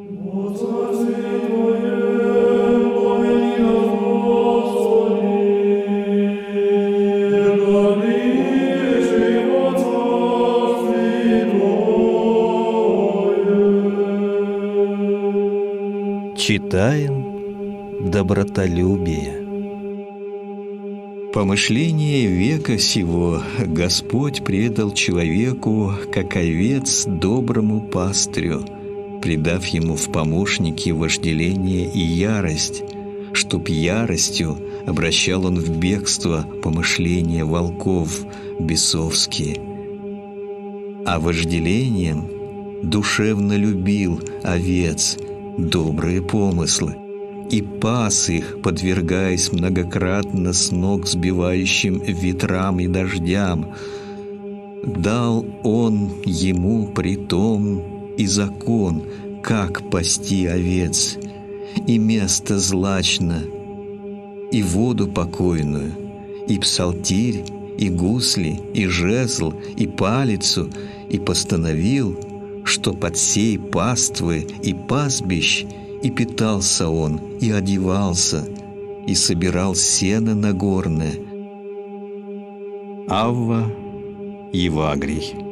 Читаем добротолюбие. Помышление века сего Господь предал человеку, как овец, доброму пастырю, придав ему в помощники вожделение и ярость, чтоб яростью обращал он в бегство помышления волков бесовские. А вожделением душевно любил овец добрые помыслы и пас их, подвергаясь многократно с ног сбивающим ветрам и дождям. Дал он ему притом и закон, как пасти овец, и место злачно, и воду покойную, и псалтирь, и гусли, и жезл, и палицу, и постановил, что под сей паствы и пастбищ и питался он, и одевался, и собирал сено нагорное. Авва Евагрий.